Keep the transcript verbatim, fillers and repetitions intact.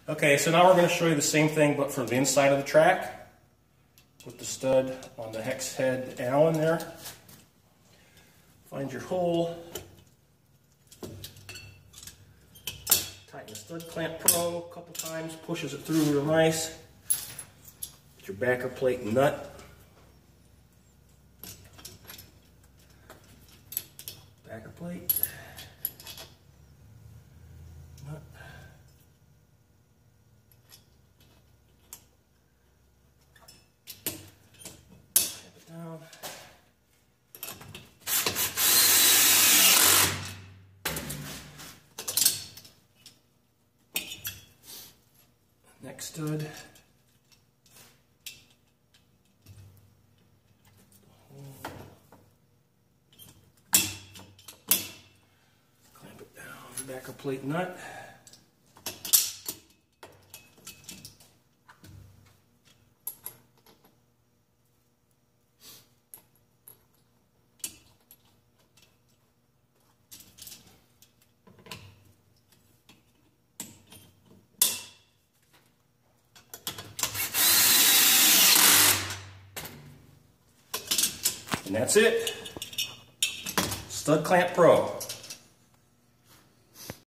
Okay, so now we're going to show you the same thing but for the inside of the track with the stud on the hex head Allen there. Find your hole. Tighten the stud clamp pro a couple times, pushes it through real nice. Get your backer plate and nut. Backer plate. Nut. Clamp it down. Next stud. Clamp it down, backer plate nut. And that's it. Stud Clamp Pro.